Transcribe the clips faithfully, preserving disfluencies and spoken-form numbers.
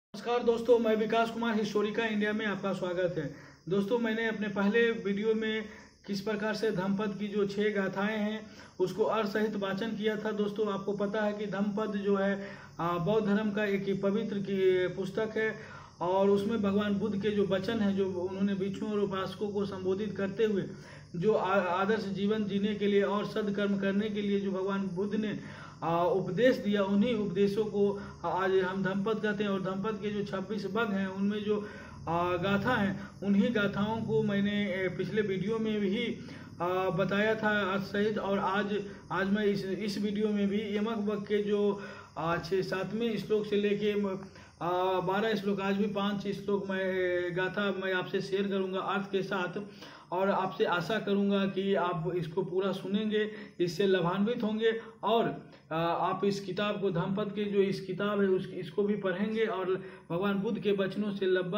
नमस्कार दोस्तों, मैं विकास कुमार हिस्टोरिका इंडिया में आपका स्वागत है। दोस्तों, मैंने अपने पहले वीडियो में किस प्रकार से धम्मपद की जो छह गाथाएं हैं उसको अर्थ सहित वाचन किया था। दोस्तों, आपको पता है कि धम्मपद जो है बौद्ध धर्म का एक पवित्र की पुस्तक है और उसमें भगवान बुद्ध के जो वचन हैं, जो उन्होंने भिक्षुओं और उपासकों को संबोधित करते हुए जो आदर्श जीवन जीने के लिए और सदकर्म करने के लिए जो भगवान बुद्ध ने उपदेश दिया, उन्हीं उपदेशों को आज हम धम्मपद कहते हैं। और धम्मपद के जो छब्बीस भाग हैं उनमें जो गाथा हैं, उन्हीं गाथाओं को मैंने पिछले वीडियो में भी बताया था अर्थ सहित। और आज आज मैं इस इस वीडियो में भी यमक वक के जो छः सातवें श्लोक से लेके बारह श्लोक, आज भी पांच श्लोक मैं गाथा मैं आपसे शेयर करूंगा अर्थ के साथ। और आपसे आशा करूंगा कि आप इसको पूरा सुनेंगे, इससे लाभान्वित होंगे और आप इस किताब को, धम्मपद की जो इस किताब है उस इसको भी पढ़ेंगे और भगवान बुद्ध के वचनों से लब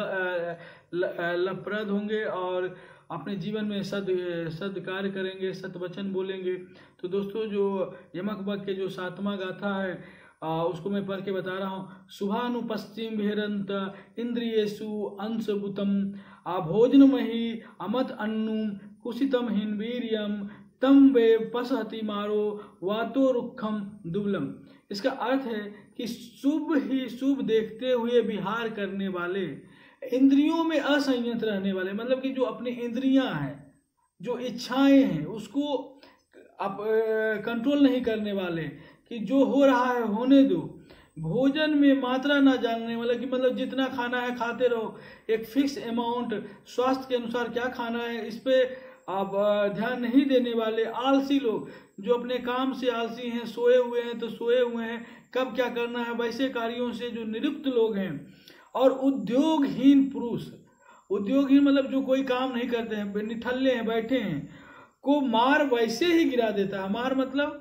लभप्रद होंगे और अपने जीवन में सद सद कार्य करेंगे, सत वचन बोलेंगे। तो दोस्तों, जो यमक वक के जो सातवां गाथा है आ, उसको मैं पढ़ के बता रहा हूँ। शुभानु पश्चिम विहरंत इंद्रियेषु अंशभूतम आभोजनमहि अमत अन्नु कुशितम हिन्वीर्यम तम वे पसहति मारो वातो रुखम दुबलम। इसका अर्थ है कि शुभ ही शुभ देखते हुए विहार करने वाले, इंद्रियों में असंयत रहने वाले, मतलब कि जो अपनी इंद्रियां हैं, जो इच्छाएं हैं, उसको अब कंट्रोल नहीं करने वाले, कि जो हो रहा है होने दो, भोजन में मात्रा ना जानने वाला, कि मतलब जितना खाना है खाते रहो, एक फिक्स अमाउंट, स्वास्थ्य के अनुसार क्या खाना है इस पे आप ध्यान नहीं देने वाले, आलसी लोग जो अपने काम से आलसी हैं, सोए हुए हैं तो सोए हुए हैं, कब क्या करना है वैसे कार्यों से जो निरुक्त लोग हैं। और उद्योगहीन पुरुष, उद्योगहीन मतलब जो कोई काम नहीं करते हैं, निठल्ले हैं, बैठे हैं, को मार वैसे ही गिरा देता है। मार मतलब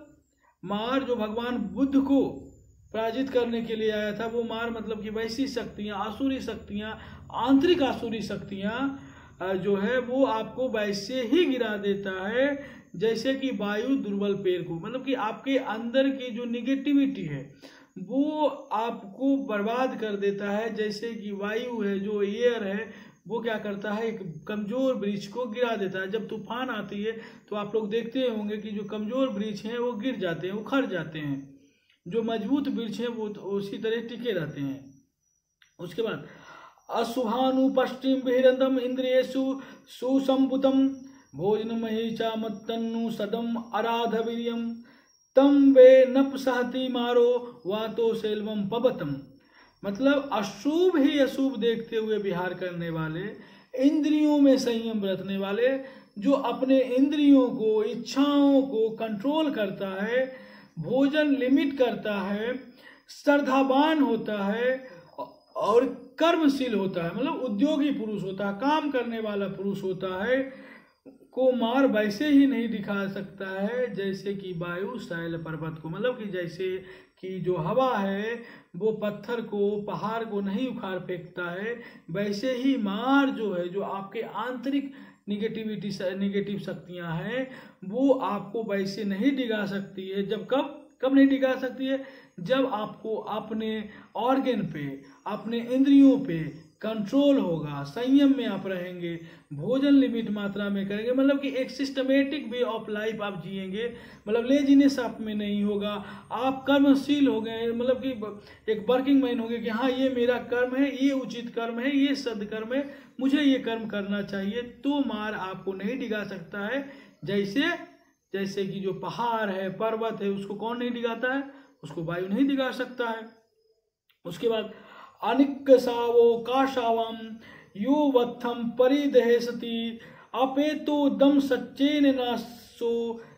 मार जो भगवान बुद्ध को पराजित करने के लिए आया था, वो मार मतलब कि वैसी शक्तियां, आसुरी शक्तियां, आंतरिक आसुरी शक्तियां जो है वो आपको वैसे ही गिरा देता है जैसे कि वायु दुर्बल पेड़ को, मतलब कि आपके अंदर की जो निगेटिविटी है वो आपको बर्बाद कर देता है। जैसे कि वायु है, जो एयर है, वो क्या करता है, एक कमजोर वृक्ष को गिरा देता है। जब तूफान आती है तो आप लोग देखते होंगे कि जो कमजोर वृक्ष हैं वो गिर जाते हैं, उखड़ जाते हैं, जो मजबूत वृक्ष हैं वो उसी तरह टिके रहते हैं। उसके बाद अशुभानु पश्चिम बहिरंदम इंद्रियेषु सुसंभुतम भोजनमहि च मत्तन्नु सदम आराधवीर्यम तम वे नपसहति मारो वातो सेल्वम पबतम। मतलब अशुभ ही अशुभ देखते हुए विहार करने वाले, इंद्रियों में संयम बरतने वाले, जो अपने इंद्रियों को, इच्छाओं को कंट्रोल करता है, भोजन लिमिट करता है, श्रद्धावान होता है और कर्मशील होता है, मतलब उद्योगी पुरुष होता है, काम करने वाला पुरुष होता है, को मार वैसे ही नहीं दिखा सकता है जैसे कि वायु शैल पर्वत को, मतलब कि जैसे कि जो हवा है वो पत्थर को, पहाड़ को नहीं उखाड़ फेंकता है, वैसे ही मार जो है, जो आपके आंतरिक निगेटिविटी निगेटिव शक्तियां हैं, वो आपको वैसे नहीं डिगा सकती है। जब कब कब नहीं डिगा सकती है? जब आपको अपने ऑर्गन पे, अपने इंद्रियों पे कंट्रोल होगा, संयम में आप रहेंगे, भोजन लिमिट मात्रा में करेंगे, मतलब कि एक सिस्टमेटिक वे ऑफ लाइफ आप जिएंगे, मतलब लेजीनेस आप में नहीं होगा, आप कर्मशील हो गए, मतलब कि एक वर्किंग मैन हो गए कि हाँ ये मेरा कर्म है, ये उचित कर्म है, ये सदकर्म है, मुझे ये कर्म करना चाहिए, तो मार आपको नहीं डिगा सकता है। जैसे जैसे कि जो पहाड़ है, पर्वत है, उसको कौन नहीं डिगाता है? उसको वायु नहीं डिगा सकता है। उसके बाद अनिक सावो काशावम यो वत्थम परिदहेसति अपेतो दम सच्चेन नासो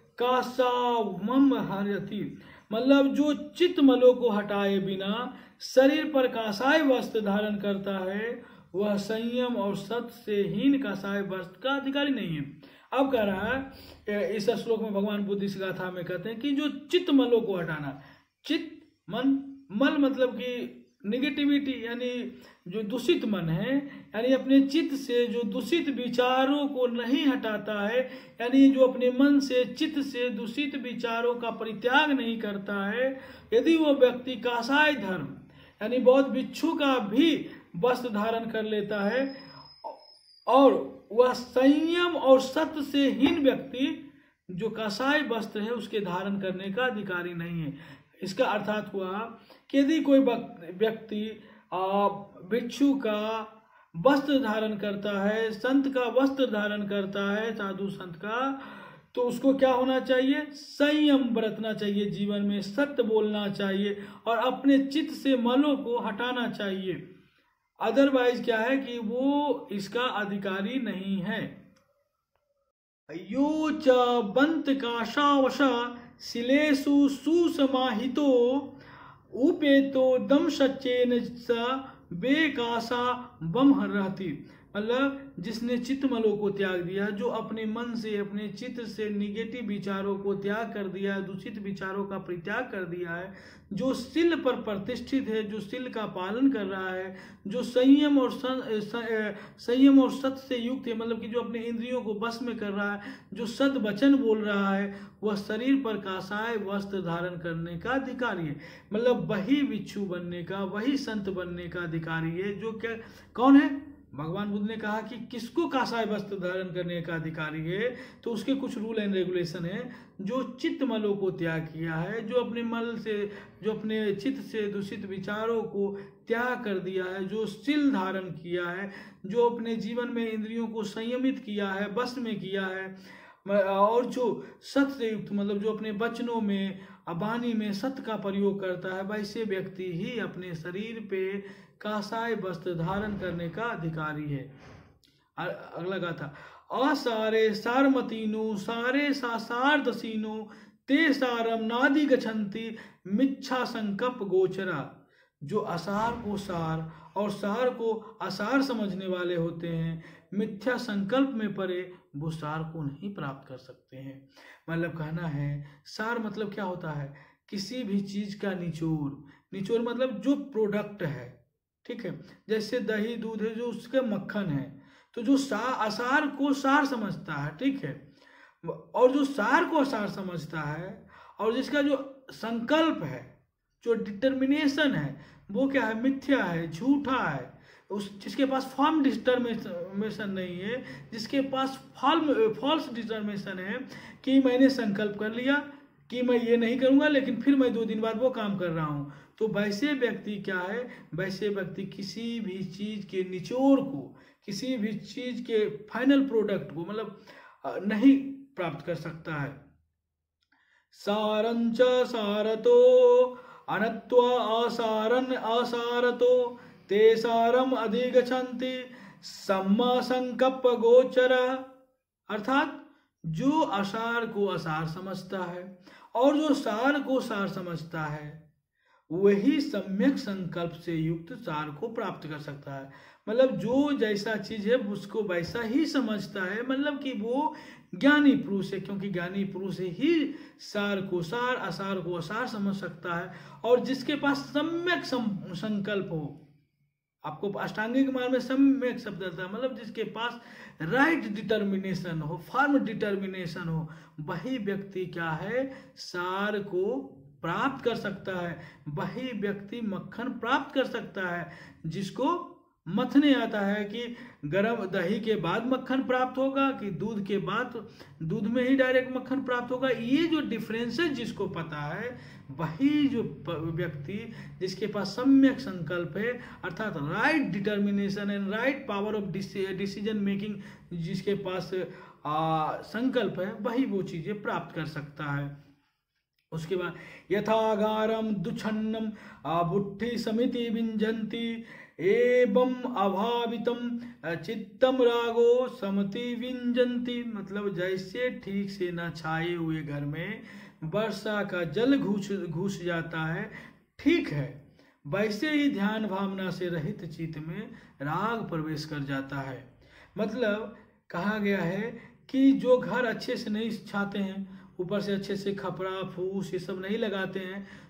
कासावम हरति। मतलब जो चित्तमलों को हटाए बिना शरीर पर कासाय वस्त्र धारण करता है, वह संयम और सत से हीन कासाय वस्त्र का अधिकारी नहीं है। अब कह रहा है इस श्लोक में भगवान बुद्ध इस गाथा में कहते हैं कि जो चित्तमलों को हटाना, चित्त मन, मल मतलब कि निगेटिविटी, यानी जो दूषित मन है, यानी अपने चित्त से जो दूषित विचारों को नहीं हटाता है, यानी जो अपने मन से, चित्त से दूषित विचारों का परित्याग नहीं करता है, यदि वह व्यक्ति कासाय धर्म यानी बौद्ध भिक्षु का भी वस्त्र धारण कर लेता है, और वह संयम और सत्य से हीन व्यक्ति जो कासाय वस्त्र है उसके धारण करने का अधिकारी नहीं है। इसका अर्थात हुआ कि यदि कोई व्यक्ति भिक्षु का वस्त्र धारण करता है, संत का वस्त्र धारण करता है, साधु संत का, तो उसको क्या होना चाहिए? संयम बरतना चाहिए, जीवन में सत्य बोलना चाहिए और अपने चित्त से मलों को हटाना चाहिए। अदरवाइज क्या है कि वो इसका अधिकारी नहीं है। यो च बंत काशावशा शिलेषु सुसमाहितो उपेतो दम सच्चेन स बेकासा बम रहती। मतलब जिसने चित्तमलों को त्याग दिया, जो अपने मन से, अपने चित्त से निगेटिव विचारों को त्याग कर दिया, दूषित विचारों का परित्याग कर दिया है, जो शील पर प्रतिष्ठित है, जो शील का पालन कर रहा है, जो संयम और संयम और सत्य से युक्त है, मतलब कि जो अपने इंद्रियों को बस में कर रहा है, जो सद वचन बोल रहा है, वह शरीर पर कासाय वस्त्र धारण करने का अधिकारी है। मतलब वही भिक्षु बनने का, वही संत बनने का अधिकारी है। जो क्या कौन है? भगवान बुद्ध ने कहा कि किसको कासाय वस्त्र धारण करने का अधिकारी है, तो उसके कुछ रूल एंड रेगुलेशन है। जो चित्त मलों को त्याग किया है, जो अपने मल से, जो अपने चित्त से दूषित विचारों को त्याग कर दिया है, जो शील धारण किया है, जो अपने जीवन में इंद्रियों को संयमित किया है, वश में किया है, और जो सत्य से युक्त, मतलब जो अपने वचनों में, वाणी में सत्य का प्रयोग करता है, वैसे व्यक्ति ही अपने शरीर पे कासाय वस्त्र धारण करने का अधिकारी है। अगला गाथा, असारे सारमतीनु सारे सासारदसीनु ते सारम नादि गच्छन्ति मिच्छा संकल्प गोचरा। जो असार को सार और सार को असार समझने वाले होते हैं, मिथ्या संकल्प में पड़े, वो सार को नहीं प्राप्त कर सकते हैं। मतलब कहना है, सार मतलब क्या होता है? किसी भी चीज का निचोड़। निचोड़ मतलब जो प्रोडक्ट है, ठीक है। जैसे दही दूध है, जो उसके मक्खन है, तो जो सा असार को सार समझता है, ठीक है, और जो सार को असार समझता है, और जिसका जो संकल्प है, जो डिटर्मिनेशन है, वो क्या है? मिथ्या है, झूठा है। उस जिसके पास फॉर्म डिटर्मिनेशन नहीं है, जिसके पास फॉर्म फॉल्स डिटर्मिनेशन है कि मैंने संकल्प कर लिया कि मैं ये नहीं करूंगा, लेकिन फिर मैं दो दिन बाद वो काम कर रहा हूं, तो वैसे व्यक्ति क्या है? वैसे व्यक्ति किसी भी चीज के निचोड़ को, किसी भी चीज के फाइनल प्रोडक्ट को मतलब नहीं प्राप्त कर सकता है। सारंच सारतो अनत्वा असारन असारतो ते सारम अधिगच्छन्ति सम्मा संकल्प गोचर। अर्थात जो असार को असार समझता है और जो सार को सार समझता है, वही सम्यक संकल्प से युक्त सार को प्राप्त कर सकता है। मतलब जो जैसा चीज है उसको वैसा ही समझता है, मतलब कि वो ज्ञानी पुरुष है, क्योंकि ज्ञानी पुरुष ही सार को सार, असार को असार समझ सकता है। और जिसके पास सम्यक संकल्प हो, आपको अष्टांगिक मार्ग में सम्यक शब्द आता है, मतलब जिसके पास राइट डिटर्मिनेशन हो, फर्म डिटर्मिनेशन हो, वही व्यक्ति क्या है? सार को प्राप्त कर सकता है। वही व्यक्ति मक्खन प्राप्त कर सकता है। जिसको मथने आता है कि गरम दही के बाद मक्खन प्राप्त होगा कि दूध के बाद, दूध में ही डायरेक्ट मक्खन प्राप्त होगा, ये जो डिफरेंस है जिसको पता है, वही जो व्यक्ति जिसके पास सम्यक संकल्प है, अर्थात right determination and right power of decision making, जिसके पास आ, संकल्प है, वही वो चीजें प्राप्त कर सकता है। उसके बाद यथागारम दुछन्नम बुद्धि समिति विंजंती एवं अभावितम चित्तम रागो समति विंजंती। मतलब जैसे ठीक से न छाए हुए घर में वर्षा का जल घुस घुस जाता है, ठीक है, वैसे ही ध्यान भावना से रहित चित्त में राग प्रवेश कर जाता है। मतलब कहा गया है कि जो घर अच्छे से नहीं छाते हैं, ऊपर से अच्छे से खपरा फूस ये सब नहीं लगाते हैं,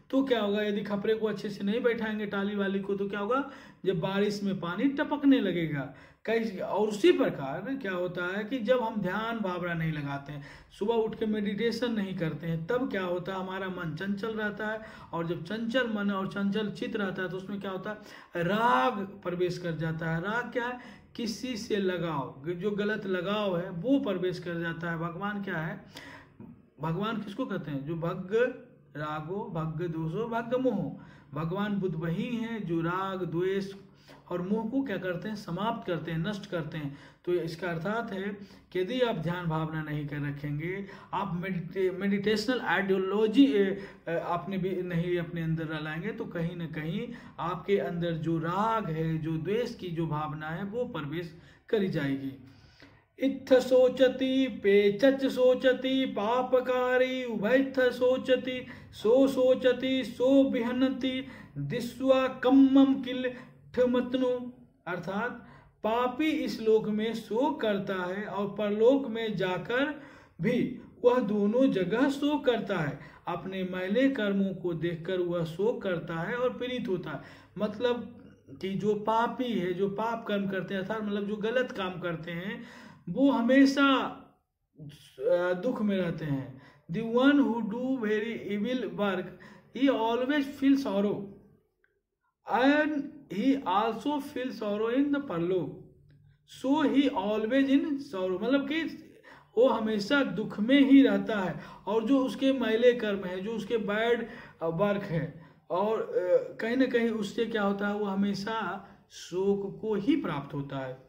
तो क्या होगा, यदि खपरे को अच्छे से नहीं बैठाएंगे टाली वाली को, तो क्या होगा, जब बारिश में पानी टपकने लगेगा। कई और उसी प्रकार क्या होता है कि जब हम ध्यान भावना नहीं लगाते हैं, सुबह उठ के मेडिटेशन नहीं करते हैं, तब क्या होता है, हमारा मन चंचल रहता है। और जब चंचल मन और चंचल चित्त रहता है तो उसमें क्या होता है, राग प्रवेश कर जाता है। राग क्या है, किसी से लगाव, जो गलत लगाव है वो प्रवेश कर जाता है। भगवान क्या है, भगवान किसको कहते हैं, जो भग्ग रागो भग्ग दोषो भग्ग मोह। भगवान बुद्ध वही हैं जो राग द्वेष और मोह को क्या करते हैं, समाप्त करते हैं, नष्ट करते हैं। तो इसका अर्थात है कि यदि आप ध्यान भावना नहीं कर रखेंगे, आप मेडिटे मेडिटेशनल आइडियोलॉजी आपने भी नहीं अपने अंदर लाएंगे, तो कहीं ना कहीं आपके अंदर जो राग है, जो द्वेष की जो भावना है, वो प्रवेश करी जाएगी। इत्थ सोचती पेचच सोचती पापकारी उभयथ सोचती सो सोचती सो विहनति दिस्वा कम्मम किल ठमतनु। अर्थात पापी इस लोक में शोक करता है और परलोक में जाकर भी वह दोनों जगह शोक करता है। अपने मैले कर्मों को देखकर वह शोक करता है और पीड़ित होता है। मतलब कि जो पापी है, जो पाप कर्म करते हैं, अर्थात मतलब जो गलत काम करते हैं, वो हमेशा दुख में रहते हैं। The one who do very evil work, he always feels sorrow, and he also feels sorrow in the parlok. So he always in sorrow, मतलब कि वो हमेशा दुख में ही रहता है। और जो उसके मैले कर्म है, जो उसके बैड वर्क है, और कहीं ना कहीं उससे क्या होता है, वो हमेशा शोक को ही प्राप्त होता है।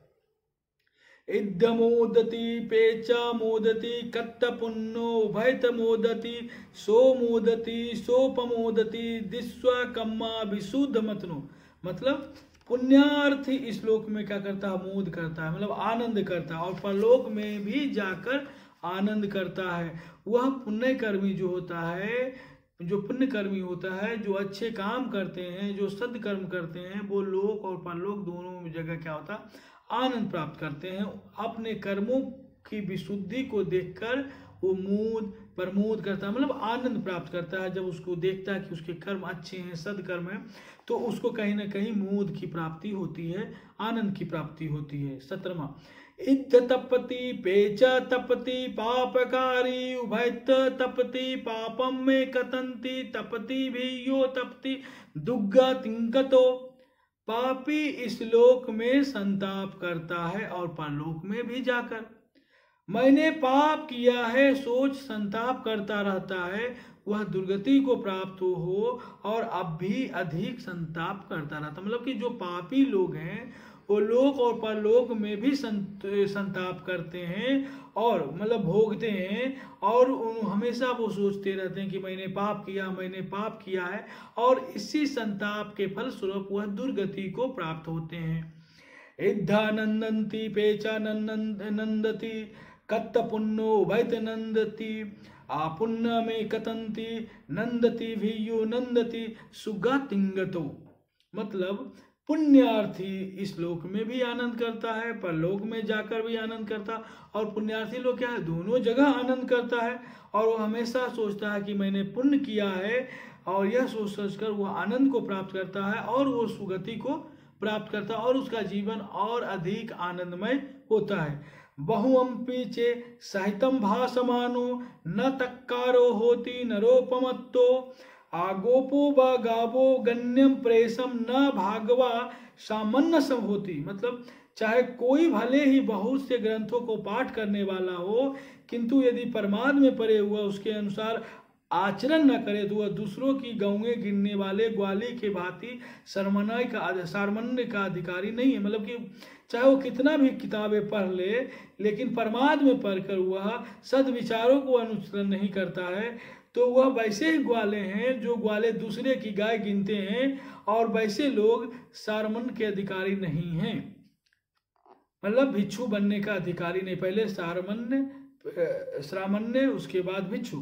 इद्ध मोदती पेचा मोदती कत्त पुन्नो उभयत मोदती सो मोदती सोपमोदती दिस्वा कम्मा विशुद्ध मतनु। मतलब पुण्यार्थी इस लोक में क्या करता है, मोद करता है, मतलब आनंद करता है, और परलोक में भी जाकर आनंद करता है। वह पुण्य कर्मी जो होता है, जो पुण्य कर्मी होता है, जो अच्छे काम करते हैं, जो सदकर्म करते हैं, वो लोक और परलोक दोनों जगह क्या होता है, आनंद प्राप्त करते हैं। अपने कर्मों की विशुद्धि को देखकर वो मोद प्रमोद करता है, मतलब आनंद प्राप्त करता है। जब उसको देखता है कि उसके कर्म अच्छे हैं, सदकर्म है, तो उसको कहीं ना कहीं मोद की प्राप्ति होती है, आनंद की प्राप्ति होती है। सत्रहवां, इद्ध तपति पेच तपति पापकारी उभयत तपति पापम में कतंती तपति भी यो तपति दुग्गा तिंकतो। पापी इस लोक में संताप करता है और परलोक में भी जाकर मैंने पाप किया है सोच संताप करता रहता है। वह दुर्गति को प्राप्त हो और अब भी अधिक संताप करता रहता। मतलब कि जो पापी लोग हैं वो लोक और परलोक में भी संताप करते हैं और मतलब भोगते हैं, और हमेशा वो सोचते रहते हैं कि मैंने पाप किया, मैंने पाप किया है, और इसी संताप के फलस्वरूप वह दुर्गति को प्राप्त होते हैं। इद्धा नंदंती पेचा नंद नंदती कत्त पुन्नो उभयत नंदती आपुण्य में कतंती नंदती भीयु नंदती सुगा तिंगतो। मतलब पुण्यार्थी इस लोक में भी आनंद करता है, परलोक में जाकर भी आनंद करता, और पुण्यार्थी लोग क्या है, दोनों जगह आनंद करता है। और वो हमेशा सोचता है कि मैंने पुण्य किया है, और यह सोच सोच कर वो आनंद को प्राप्त करता है और वो सुगति को प्राप्त करता है, और उसका जीवन और अधिक आनंदमय होता है। बहुअम पीछे सहितम भासमानो न तक्कारो होती नरोपमत्तो आगोपो व गावो गण्यम प्रेसम न भागवा सामान्य सब होती। मतलब चाहे कोई भले ही बहुत से ग्रंथों को पाठ करने वाला हो, किंतु यदि परमार्थ में पड़े हुआ उसके अनुसार आचरण न करे तो वह दूसरों की गौएं गिनने वाले ग्वाली के भांति सरमनाय का सारमन्य का अधिकारी नहीं है। मतलब कि चाहे वो कितना भी किताबें पढ़ ले, लेकिन परमार्थ में पढ़कर वह सद्विचारों को अनुसरण नहीं करता है, तो वह वैसे ही ग्वाले हैं जो ग्वाले दूसरे की गाय गिनते हैं, और वैसे लोग सारमन के अधिकारी नहीं हैं। मतलब भिक्षु बनने का अधिकारी नहीं, पहले सारमन्य श्रामण्य उसके बाद भिक्षु।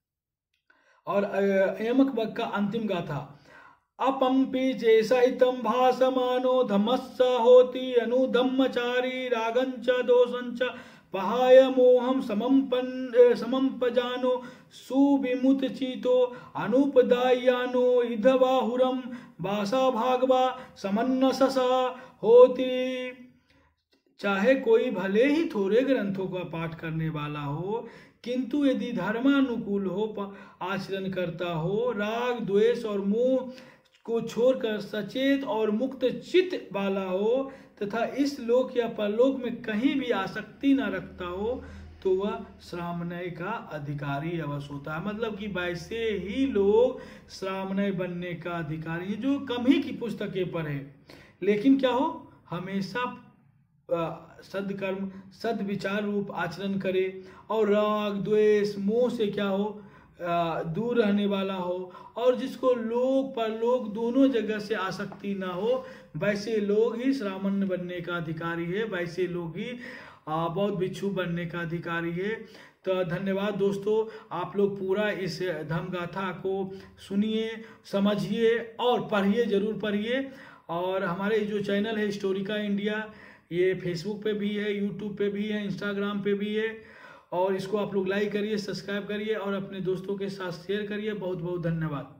और यमक बग का अंतिम गाथा, अपम्पि जे सहितम भासमानो धमस्स होती अनुधम्मचारी रागंच दोषंच पहाय मोहम समम पन समम पजानो सुविमुत चीतो अनुपदायानो इधवाहुरम बासा भागवा समन्नससा होती। चाहे कोई भले ही थोड़े ग्रंथों का पाठ करने वाला हो, किंतु यदि धर्मानुकूल हो, आचरण करता हो, राग द्वेष और मोह को छोड़कर सचेत और मुक्त चित्त वाला हो, तथा इस लोक या परलोक में कहीं भी आसक्ति न रखता हो, तो वह श्रामणय का अधिकारी अवश्य होता है। मतलब कि वैसे ही लोग श्रामणय बनने का अधिकारी है जो कम ही की पुस्तकें पढ़े, लेकिन क्या हो, हमेशा सदकर्म सदविचार रूप आचरण करे और राग द्वेष मोह से क्या हो, दूर रहने वाला हो, और जिसको लोक परलोक दोनों जगह से आसक्ति ना हो, वैसे लोग ही श्रामण बनने का अधिकारी है, वैसे लोग ही बौद्ध भिक्षु बनने का अधिकारी है। तो धन्यवाद दोस्तों, आप लोग पूरा इस धम्म गाथा को सुनिए, समझिए और पढ़िए, जरूर पढ़िए। और हमारे जो चैनल है हिस्टोरिका इंडिया, ये फेसबुक पे भी है, यूट्यूब पे भी है, इंस्टाग्राम पे भी है, और इसको आप लोग लाइक करिए, सब्सक्राइब करिए और अपने दोस्तों के साथ शेयर करिए। बहुत बहुत धन्यवाद।